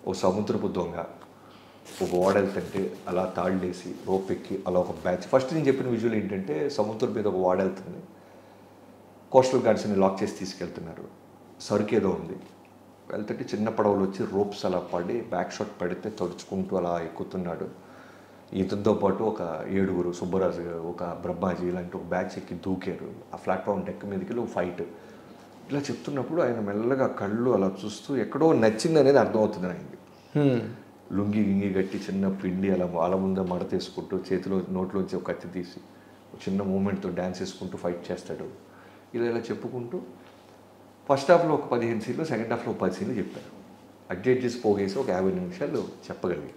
ఓ సముద్రపు దొంగ ఒక ఓడ వెళ్తుంటే అలా తాళ్ళేసి రోప్ ఎక్కి అలా ఒక బ్యాచ్. ఫస్ట్ నేను చెప్పిన విజువల్ ఏంటంటే సముద్రం మీద ఒక ఓడ వెళ్తుంది, కోస్టల్ గార్డ్స్ని లాక్ చేసి తీసుకెళ్తున్నారు, సరుకు ఏదో ఉంది, వెళ్తుంటే చిన్న పడవలు వచ్చి రోప్స్ అలా పడి బ్యాక్ షాట్ పడితే తడుచుకుంటూ అలా ఎక్కుతున్నాడు. ఇతనితో పాటు ఒక 7 సుబ్బరాజు, ఒక బ్రహ్మాజీ ఇలాంటి ఒక బ్యాచ్ ఎక్కి దూకారు. ఆ ప్లాట్ఫామ్ డెక్ మీదకి ఒక ఫైట్. ఇలా చెప్తున్నప్పుడు ఆయన మెల్లగా కళ్ళు అలా చూస్తూ ఎక్కడో నచ్చింది అనేది అర్థమవుతుంది ఆయనకి. లుంగి గింగి గట్టి చిన్న పిండి అలా వాళ్ళ ముందే మడతేసుకుంటూ చేతిలో నోట్లోంచి ఒక కత్తి తీసి చిన్న మూమెంట్తో డ్యాన్స్ వేసుకుంటూ ఫైట్ చేస్తాడు. ఇలా చెప్పుకుంటూ ఫస్ట్ హాఫ్లో ఒక 15 సీన్లు, సెకండ్ హాఫ్లో 10 సీన్లు చెప్పారు. అడ్జస్ట్ చేసి పోగేసి ఒక 50 నిమిషాలు చెప్పగలిగాను.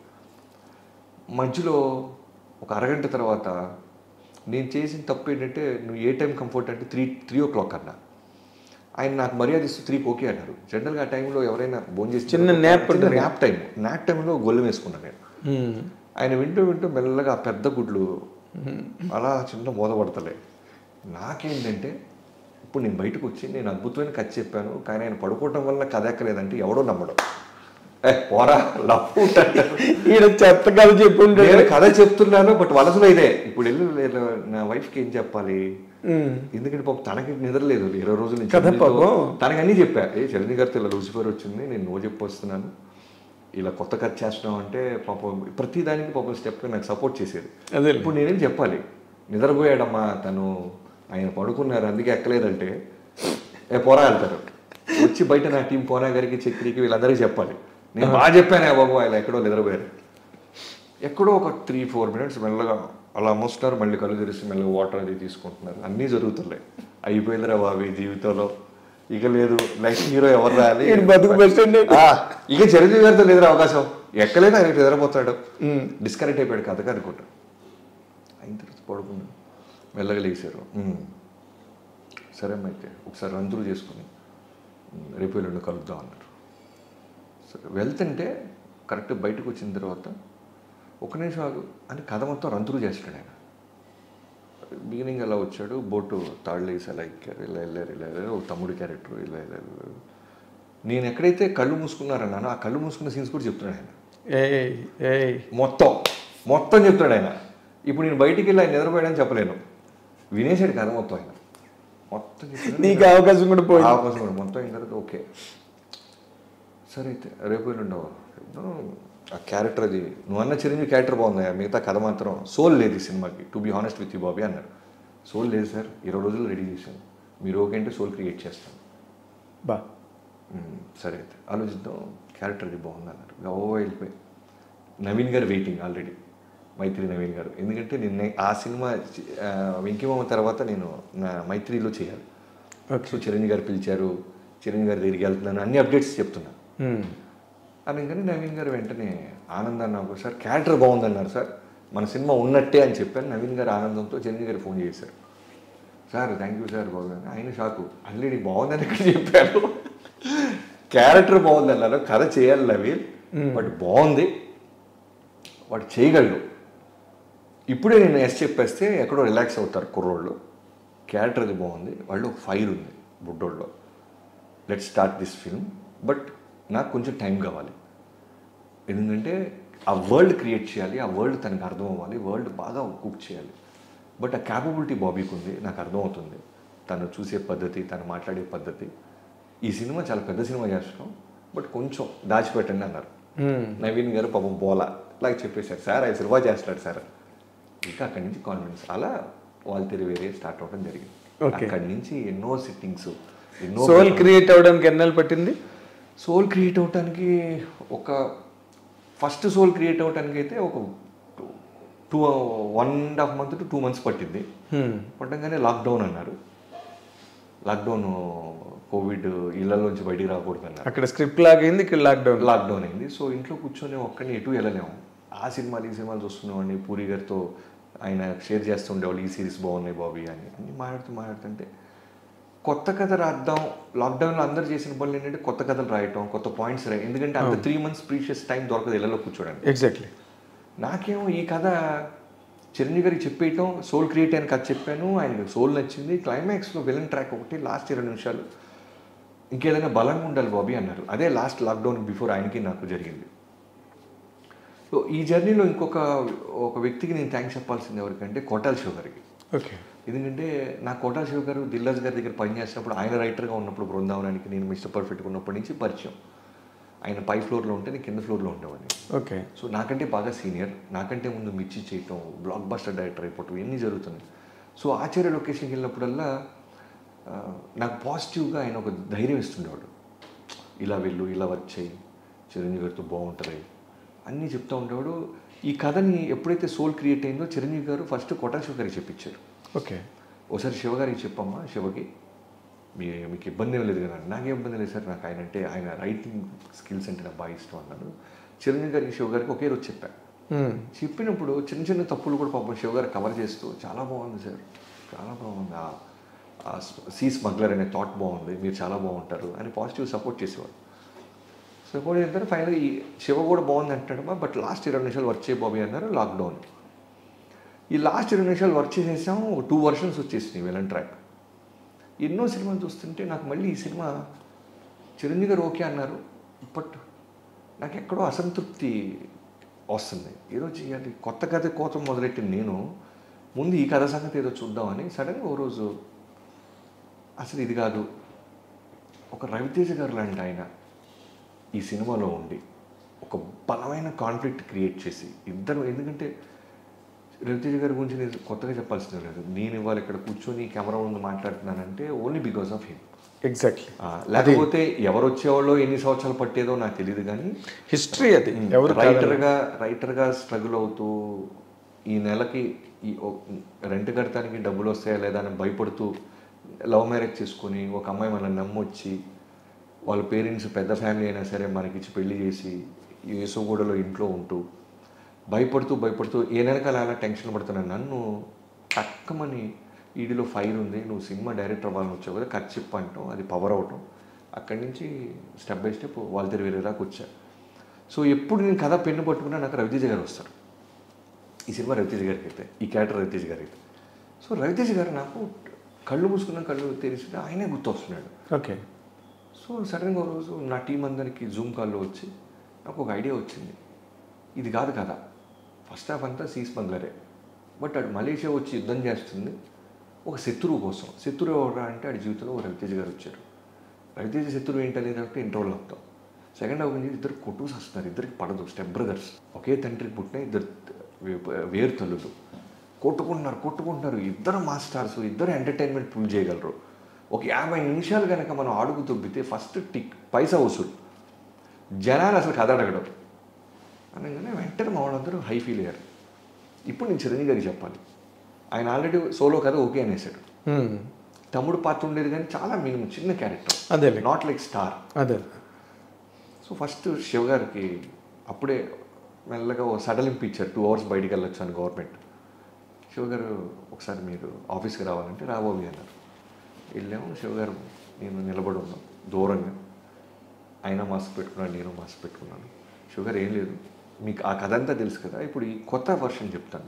మధ్యలో ఒక అరగంట తర్వాత నేను చేసిన తప్పు ఏంటంటే, నువ్వు ఏ టైం కంఫర్ట్ అంటే 3 o'clock అన్నా. ఆయన నాకు మర్యాద ఇస్తూ 3కి ఓకే అన్నారు. జనరల్గా ఆ టైంలో ఎవరైనా భోజనం చేసి చిన్న న్యాప్ టైంలో గొల్లెం వేసుకున్నాను నేను. ఆయన వింటూ మెల్లగా పెద్ద గుడ్లు అలా చిన్న మోదపడతలే. నాకేంటంటే ఇప్పుడు నేను బయటకు వచ్చి నేను అద్భుతమైన కథ చెప్పాను, కానీ ఆయన పడుకోవటం వల్ల కథ ఎక్కలేదంటే ఎవడో నమ్మడం. పోరా లవ్ చెత్త కథ చెప్పుంటే నేను కథ చెప్తున్నాను, బట్ వలసలో ఇదే. ఇప్పుడు వెళ్ళి నా వైఫ్కి ఏం చెప్పాలి, ఎందుకంటే పాపం తనకి నిద్రలేదు 20 రోజుల నుంచి. తనకి అన్నీ చెప్పా, చిరంజీవి గారితో ఇలా లూసిఫర్ వచ్చింది, నేను నో చెప్పి వస్తున్నాను, ఇలా కొత్త కథ చేస్తున్నాం అంటే పాపం ప్రతి దానికి పాపం స్టెప్గా నాకు సపోర్ట్ చేసేది. ఇప్పుడు నేనేం చెప్పాలి, నిద్రపోయాడమ్మా తను, ఆయన పడుకున్నారు అందుకే ఎక్కలేదంటే పోరా వెళ్తారు. వచ్చి బయట నా టీం పోనా గారికి, చక్రికి వీళ్ళందరికీ చెప్పాలి నేను బాగా చెప్పానే బాబు, ఆయన ఎక్కడో నిద్రపోయారు. ఎక్కడో ఒక 3-4 minutes మెల్లగా అలా మోస్తున్నారు, మళ్ళీ కళ్ళు తెరిసి మెల్లగా వాటర్ అది తీసుకుంటున్నారు. అన్నీ జరుగుతున్నాయి. అయిపోయిందిరా బాబు జీవితంలో, ఇక లేదు నెక్స్ట్ హీరో ఎవరు రాయాలి, ఇక చిరంజీవి గారితో లేదురా అవకాశం, ఎక్కలేదు ఆయన నిద్రపోతాడు, డిస్కనెక్ట్ అయిపోయాడు కథగా అనుకుంటా. అయిన తర్వాత పడుకున్నాడు, మెల్లగా లేచారు. సరే అమ్మ అయితే ఒకసారి రంతులు చేసుకుని రేపు ఎల్లుండి కలుద్దాం అన్నారు. సరే వెళ్తుంటే కరెక్ట్ బయటకు వచ్చిన తర్వాత ఒక నిమిషం ఆగు అని కథ మొత్తం రంతులు చేస్తాడు ఆయన. బిగినింగ్ అలా వచ్చాడు, బోటు తాళ్ళు వేసి అలా ఎక్కారు, ఇలా వెళ్ళారు, ఒక తమ్ముడు క్యారెక్టర్ ఇలా వెళ్ళారు. నేను ఎక్కడైతే కళ్ళు మూసుకున్నారన్నానో ఆ కళ్ళు మూసుకున్న సీన్స్ కూడా చెప్తున్నాడు ఆయన. మొత్తం చెప్తాడు ఆయన. ఇప్పుడు నేను బయటికి వెళ్ళి ఆయన నిద్రపోయాడని చెప్పలేను, వినేసాడు కథ మొత్తం ఆయన. మొత్తం నీకు అవకాశం కూడా మొత్తం అయిన తర్వాత ఓకే సరే అయితే రేపు ఉండవు ఆ క్యారెక్టర్, అది నువ్వు అన్న చిరంజీవి క్యారెక్టర్ బాగుంది, మిగతా కథ మాత్రం సోల్ లేదు ఈ సినిమాకి, to be honest with you Bobby అన్నారు. సోల్ లేదు సార్, 20 రోజులు రెడీ చేశాను, మీరు ఓకే అంటే సోల్ క్రియేట్ చేస్తాను. సరే అయితే ఆలోచిద్దాం, క్యారెక్టర్ అది బాగుంది అన్నారు. వెళ్ళిపోయి నవీన్ గారు వెయిటింగ్ ఆల్రెడీ, మైత్రి నవీన్ గారు. ఎందుకంటే నిన్న ఆ సినిమా వెంకీమామ తర్వాత నేను నా మైత్రిలో చేయాలి. సో చిరంజీవి గారు పిలిచారు, చిరంజీవి గారి దగ్గరికి వెళ్తున్నాను, అన్ని అప్డేట్స్ చెప్తున్నాను. అందుకని నవీన్ గారు వెంటనే ఆనందాన్ని నాకు సార్ క్యారెక్టర్ బాగుందన్నారు సార్, మన సినిమా ఉన్నట్టే అని చెప్పాను. నవీన్ గారు ఆనందంతో చిరంజీవి గారు ఫోన్ చేశారు, సార్ థ్యాంక్ యూ సార్ బాగుందని. ఆయన షాకు, ఆల్రెడీ బాగుందని ఇక్కడ చెప్పారు, క్యారెక్టర్ బాగుందన్నారు, కథ చేయాలి నవీన్, బట్ బాగుంది, వాడు చేయగలడు. ఇప్పుడే నేను ఎస్ చెప్పేస్తే ఎక్కడో రిలాక్స్ అవుతారు కుర్రోళ్ళు, క్యారెక్టర్ అది బాగుంది, వాళ్ళు ఫైర్ ఉంది బుడ్డోళ్ళు, let's start this film, but నాకు కొంచెం టైం కావాలి, ఎందుకంటే ఆ వరల్డ్ క్రియేట్ చేయాలి, ఆ వరల్డ్ తనకు అర్థం అవ్వాలి, వరల్డ్ బాగా కుక్ చేయాలి. బట్ ఆ క్యాపబిలిటీ బాబీకి ఉంది, నాకు అర్థమవుతుంది, తను చూసే పద్ధతి, తను మాట్లాడే పద్ధతి. ఈ సినిమా చాలా పెద్ద సినిమా చేస్తున్నాం, బట్ కొంచెం దాచిపెట్టండి అన్నారు. నవీన్ గారు పాపం బోలా ఇలాగ చెప్పేశారు, సార్ ఆయన సినిమా చేస్తున్నాడు సార్. ఇంకా అక్కడి నుంచి కాన్ఫిడెన్స్ అలా వాళ్ళు తిరిగి వేరే స్టార్ట్ అవ్వడం జరిగింది. అక్కడి నుంచి ఎన్నో సిట్టింగ్స్, సోల్ క్రియేట్ అవ్వడానికి ఎన్నాళ్ళు పట్టింది? సోల్ క్రియేట్ అవ్వడానికి ఫస్ట్ సోల్ క్రియేట్ అవ్వడానికి అయితే ఒక 1.5 months to 2 months పట్టింది. పట్టంగానే లాక్డౌన్ అన్నారు, లాక్డౌన్ కోవిడ్ ఇళ్లలోంచి బయటికి రాకూడదు అన్నారు. అక్కడ స్క్రిప్ట్ లాగైంది, ఇక్కడ లాక్డౌన్ అయింది. సో ఇంట్లో కూర్చొని ఒక్కడిని ఎటు వెళ్ళలేము, ఆ సినిమాలు ఈ సినిమాలు చూస్తున్నామండి. పూరి గారితో ఆయన షేర్ చేస్తుండేవాళ్ళు, ఈ సిరీస్ బాగున్నాయి బాబీ అని అన్ని మాట్లాడుతుంటే కొత్త కథ రాద్దాం. లాక్డౌన్లో అందరు చేసిన పనులు ఏంటంటే కొత్త కథలు రాయటం, కొత్త పాయింట్స్ రాయటం, ఎందుకంటే అంత 3 months ప్రీషియస్ టైం దొరకదు ఇళ్లలో కూర్చోడానికి. ఎగ్జాక్ట్లీ. నాకేమో ఈ కథ చిరంజీవి గారికి చెప్పేయటం, సోల్ క్రియేట్ అయిన కథ చెప్పాను, ఆయనకి సోల్ నచ్చింది. క్లైమాక్స్లో విలన్ ట్రాక్ ఒకటి, లాస్ట్ 20 నిమిషాలు ఇంకేదైనా బలంగా ఉండాలి బాబీ అన్నారు. అదే లాస్ట్ లాక్డౌన్ బిఫోర్ ఆయనకి నాకు జరిగింది. సో ఈ జర్నీలో ఒక వ్యక్తికి నేను థ్యాంక్స్ చెప్పాల్సింది ఎవరికంటే కొట్టాల శివ గారికి. ఓకే. ఎందుకంటే నాకు కొట్టాల శివ గారు దిల్రాజు గారి దగ్గర పనిచేసినప్పుడు, ఆయన రైటర్గా ఉన్నప్పుడు బృందావనానికి నేను మిస్టర్ పర్ఫెక్ట్గా ఉన్నప్పటి నుంచి పరిచయం. ఆయన పై ఫ్లోర్లో ఉంటే నేను కింద ఫ్లోర్లో ఉండేవాడిని. ఓకే. సో నాకంటే బాగా సీనియర్, నాకంటే ముందు మిర్చి చేయటం, బ్లాక్ బస్టర్ డైరెక్టర్ అయిపోవటం ఇవన్నీ జరుగుతున్నాయి. సో ఆచార్య లొకేషన్కి వెళ్ళినప్పుడల్లా నాకు పాజిటివ్గా ఆయన ఒక ధైర్యం ఇస్తుండేవాడు. ఇలా వెళ్ళు, ఇలా వర్క్ చేయి, చిరంజీవి గారితో బాగుంటుంది అన్నీ చెప్తూ ఉండేవాడు. ఈ కథని ఎప్పుడైతే సోల్ క్రియేట్ అయిందో చిరంజీవి గారు ఫస్ట్ కొట్టాల శివ గారికి చెప్పించారు. ఓకే. ఒకసారి శివగారికి చెప్పమ్మా, శివకి మీకు ఇబ్బంది ఏం లేదు కదా. నాకేం ఇబ్బంది లేదు సార్, నాకు ఆయన రైటింగ్ స్కిల్స్ అంటే నాకు బాగా ఇష్టం అన్నాడు. చిరంజీవి గారికి శివ గారికి ఒకే రోజు చెప్పాను. చెప్పినప్పుడు చిన్న చిన్న తప్పులు కూడా పాపం శివ గారు కవర్ చేస్తూ చాలా బాగుంది సార్, చాలా బాగుంది, ఆ సీ స్మగ్లర్ అనే థాట్ బాగుంది, మీరు చాలా బాగుంటారు అని పాజిటివ్ సపోర్ట్ చేసేవాడు. సపోర్ట్ చేస్తారు. ఫైనల్ ఈ శివ కూడా బాగుంది అంటాడమ్మా, బట్ లాస్ట్ 20 నిమిషాలు వర్క్ చేయ బాబీ అన్నారు. లాక్డౌన్ ఈ లాస్ట్ 20 నిమిషాలు వర్క్ చేసేసాం. 2 వర్షన్స్ వచ్చేసినాయి విలన్ ట్రాక్. ఎన్నో సినిమాలు చూస్తుంటే నాకు మళ్ళీ ఈ సినిమా చిరంజీవి గారు ఓకే అన్నారు, బట్ నాకు ఎక్కడో అసంతృప్తి వస్తుంది. ఏదో చేయాలి, కొత్త కథ కోసం మొదలెట్టిన నేను ముందు ఈ కథ సంగతి ఏదో చూద్దామని సడన్గా ఓ రోజు అసలు ఇది కాదు, ఒక రవితేజ గారు లాంటి ఆయన ఈ సినిమాలో ఉండి ఒక బలమైన కాన్ఫ్లిక్ట్ క్రియేట్ చేసి ఇద్దరు, ఎందుకంటే రవితేజ గారి గురించి నేను కొత్తగా చెప్పాల్సింది లేదు. నేను ఇవాళ ఇక్కడ కూర్చొని కెమెరా ముందు మాట్లాడుతున్నానంటే only because of him. Exactly. లేకపోతే ఎవరు వచ్చేవాళ్ళో ఎన్ని సంవత్సరాలు పట్టేదో నాకు తెలియదు, కానీ హిస్టరీ అది. ఎవరు రైటర్గా స్ట్రగుల్ అవుతూ ఈ నెలకి ఈ రెంట్ కడతానికి డబ్బులు వస్తాయా లేదా అని భయపడుతూ లవ్ మ్యారేజ్ చేసుకొని ఒక అమ్మాయి మనల్ని నమ్మొచ్చి వాళ్ళ పేరెంట్స్ పెద్ద ఫ్యామిలీ అయినా సరే మనకిచ్చి పెళ్లి చేసి యేసుగూడలో ఇంట్లో ఉంటూ భయపడుతూ ఏ నెలకాల అలా టెన్షన్ పడుతున్నాను. నన్ను టక్కమని ఈడిలో ఫైర్ ఉంది, నువ్వు సినిమా డైరెక్టర్ అవ్వాలని వచ్చావు కదా, కట్ చెప్పు అంటాం, అది పవర్ అవటం. అక్కడి నుంచి స్టెప్ బై స్టెప్ వాళ్ళ వేరే దాకా వచ్చా. సో ఎప్పుడు నేను కథ పెన్ను పట్టుకున్నా నాకు రవితేజ గారు వస్తారు. ఈ సినిమా రవితేజ గారికి అయితే, ఈ క్యారెక్టర్ రవితేజ గారికి అయితే. సో రవితేజ గారు నాకు కళ్ళు మూసుకున్న కళ్ళు తెరిచి ఆయనే గుర్తొస్తున్నాడు. ఓకే. సో సడన్గా ఒక రోజు నా టీం అందరికి జూమ్ కాల్లో వచ్చి నాకు ఒక ఐడియా వచ్చింది. ఇది కాదు కదా, ఫస్ట్ హాఫ్ అంతా సీ స్మగ్లరే, బట్ అటు మలేషియా వచ్చి యుద్ధం చేస్తుంది ఒక శత్రువు కోసం. శత్రువు ఎవరా అంటే ఆడి జీవితంలో ఒక రవితేజ గారు వచ్చారు. రవితేజ శత్రువు ఏంటనేది అంటే ఇంటర్వల్ అవుతాం. సెకండ్ హాఫ్ నుంచి ఇద్దరు కొట్టుకు వస్తున్నారు, ఇద్దరికి పడదు, స్టెప్ బ్రదర్స్, ఒకే తండ్రికి పుట్టిన ఇద్దరు వేరు తల్లులు కొట్టుకుంటున్నారు. ఇద్దరు మాస్టర్స్, ఇద్దరు ఎంటర్టైన్మెంట్ పుల్ చేయగలరు. ఒక 50 నిమిషాలు కనుక మనం అడుగు తొబ్బితే ఫస్ట్ పైసా వసూలు, జనాలు అసలు కథ అడగడం అనగానే వెంటనే మా వాళ్ళందరూ హై ఫీల్ అయ్యారు. ఇప్పుడు నేను చిరంజీవి గారికి చెప్పాలి, ఆయన ఆల్రెడీ సోలో కథ ఓకే అనేసాడు. తమ్ముడు పాత్ర ఉండేది కానీ చాలా మినిమం చిన్న క్యారెక్టర్, అదే నాట్ లైక్ స్టార్. అదే. సో ఫస్ట్ శివ గారికి అప్పుడే మెల్లగా ఓ సడలింపు ఇచ్చారు, 2 hours బయటికి వెళ్ళొచ్చు అని గవర్నమెంట్. శివ గారు ఒకసారి మీరు ఆఫీస్కి రావాలంటే రాబోవి అన్నారు. వెళ్ళాము. శివ గారు నేను నిలబడి ఉన్నాం దూరంగా, ఆయన మాస్క్ పెట్టుకున్నాను, నేను మాస్క్ పెట్టుకున్నాను. శివ గారు ఏం లేదు, మీకు ఆ కథ అంతా తెలుసు కదా, ఇప్పుడు ఈ కొత్త వర్షన్ చెప్తాను,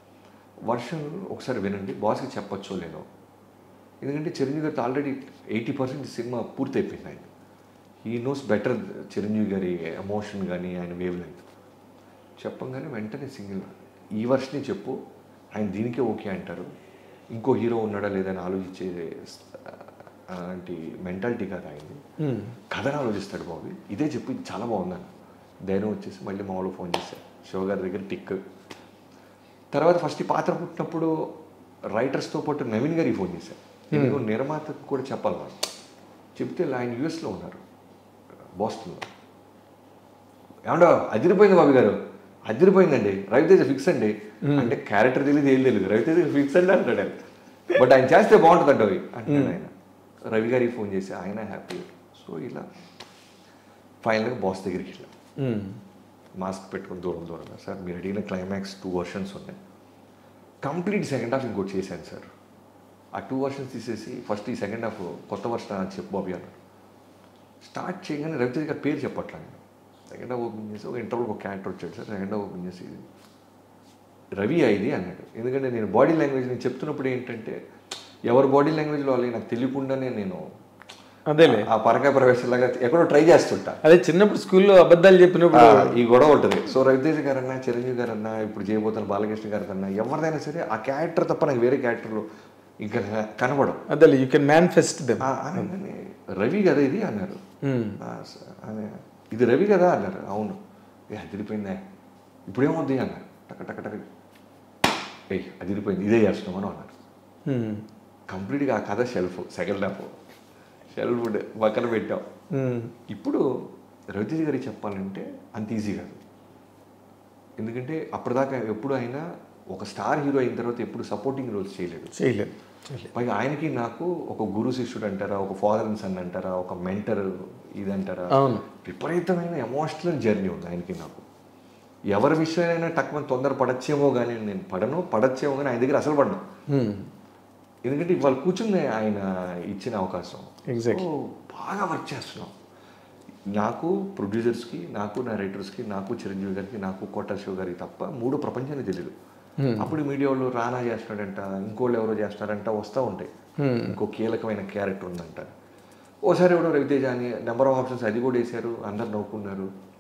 వర్షన్ ఒకసారి వినండి, బాస్కి చెప్పచ్చో లేదో. ఎందుకంటే చిరంజీవి గారితో ఆల్రెడీ 80% సినిమా పూర్తి అయిపోయింది. ఆయన హీ నోస్ బెటర్ చిరంజీవి గారి ఎమోషన్ కానీ ఆయన వేవ్ లెంగ్త్. చెప్పంగానే వెంటనే సింగిల్ ఈ వర్షనే చెప్పు, ఆయన దీనికే ఓకే అంటారు, ఇంకో హీరో ఉన్నాడా లేదని ఆలోచించే అలాంటి మెంటాలిటీ కాదు ఆయనది, కథను ఆలోచిస్తాడు బాబు, ఇదే చెప్పు, ఇది చాలా బాగుందని. ధైర్యం వచ్చేసి మళ్ళీ మా వాళ్ళు ఫోన్ చేశారు, శివ గారి దగ్గర టిక్. తర్వాత ఫస్ట్ ఈ పాత్ర పుట్టినప్పుడు రైటర్స్తో పాటు నవీన్ గారికి ఫోన్ చేశారు. ఎందుకు నిర్మాతకు కూడా చెప్పాలి వాళ్ళు. చెప్తే ఆయన యూఎస్లో ఉన్నారు, బోస్టన్లో. ఏమండో అదిరిపోయింది బాబు గారు, అదిరిపోయిందండి, రవితేజ ఫిక్స్ అండి అంటే క్యారెక్టర్ తెలియదు ఏం తెలియదు, రవితేజ ఫిక్స్ అండి అంటాడు. బట్ ఆయన చేస్తే బాగుంటుందంట అవి అంటాడు ఆయన. రవి గారికి ఫోన్ చేసి ఆయన హ్యాపీ. సో ఇలా ఫైనల్గా బాస్ దగ్గరికి వెళ్ళాం, మాస్క్ పెట్టుకుని దూరంగా, సార్ మీరు అడిగిన క్లైమాక్స్ 2 వర్షన్స్ ఉన్నాయి, కంప్లీట్ సెకండ్ హాఫ్ ఇంకోటి చేశాను సార్. ఆ 2 వర్షన్స్ తీసేసి ఫస్ట్ ఈ సెకండ్ హాఫ్ కొత్త వర్షన్ అని చెప్పు బాబీ అన్నారు. స్టార్ట్ చేయగానే రవితేజ గారు పేరు చెప్పట్లేదు. సెకండ్ హాఫ్ ఓపెన్ చేసి ఒక ఇంటర్వ్యూకి ఒక క్యారెక్టర్ వచ్చాడు సార్, సెకండ్ హాఫ్ ఓపెన్ చేసి రవి ఇది అన్నాడు. ఎందుకంటే నేను బాడీ లాంగ్వేజ్ నేను చెప్తున్నప్పుడు ఏంటంటే ఎవరి బాడీ లాంగ్వేజ్లో వాళ్ళకి నాకు తెలియకుండానే నేను అదేలే ఆ పరకాయ ప్రవేశంలాగా ఎక్కడో ట్రై చేస్తుంటా. అదే చిన్నప్పుడు స్కూల్లో అబద్ధాలు చెప్పినప్పుడు ఈ గొడవ ఉంటుంది. సో రవితేజ గారన్నా, చిరంజీవి గారన్నా, ఇప్పుడు చేయబోతున్న బాలకృష్ణ గారికన్నా ఎవరిదైనా సరే ఆ క్యారెక్టర్ తప్ప నాకు వేరే క్యారెక్టర్లు ఇంకా కనబడవు. అదే you can manifest them. Ravi కదా ఇది అన్నారు, ఇది రవి కదా అన్నారు. అవును, అదిరిపోయిందే, ఇప్పుడేమవుద్ది అన్నారు. టక టక టక అదిరిపోయింది, ఇదే చేస్తున్నామని అన్నారు. కంప్లీట్గా ఆ కథ షెల్ఫ్, సెకండ్ హాఫ్ షెల్ఫ్ పక్కన పెట్టాం. ఇప్పుడు రవితేజ గారికి చెప్పాలంటే అంత ఈజీ కాదు. ఎందుకంటే అప్పటిదాకా ఎప్పుడు అయినా ఒక స్టార్ హీరో అయిన తర్వాత ఎప్పుడు సపోర్టింగ్ రోల్స్ చేయలేదు. పైగా ఆయనకి నాకు ఒక గురు శిష్యుడు అంటారా, ఒక ఫాదర్ అండ్ సన్ అంటారా, ఒక మెంటర్ ఇదంటారా, విపరీతమైన ఎమోషనల్ జర్నీ ఉంది ఆయనకి నాకు. ఎవరి విషయమైనా టక్కుమని తొందర పడచ్చేమో కానీ నేను పడచ్చేమో కానీ ఆయన దగ్గర అసలు పడను. ఎందుకంటే ఇవాళ కూర్చుని ఆయన ఇచ్చిన అవకాశం బాగా వర్క్ చేస్తున్నాం. నాకు ప్రొడ్యూసర్స్కి, నాకు నా రైటర్స్కి, నాకు చిరంజీవి గారికి, నాకు కోటా శివ గారికి తప్ప మూడు ప్రపంచాన్ని తెలియదు. అప్పుడు మీడియా వాళ్ళు రానా చేస్తున్నాడంట, ఇంకోళ్ళు ఎవరో చేస్తున్నారంట వస్తూ ఉంటాయి. ఇంకో కీలకమైన క్యారెక్టర్ ఉందంట. ఓసారి ఎవడో రవితేజ అని నెంబర్ ఆఫ్ ఆప్షన్స్ అది కూడా వేశారు, అందరు నవ్వుకున్నారు.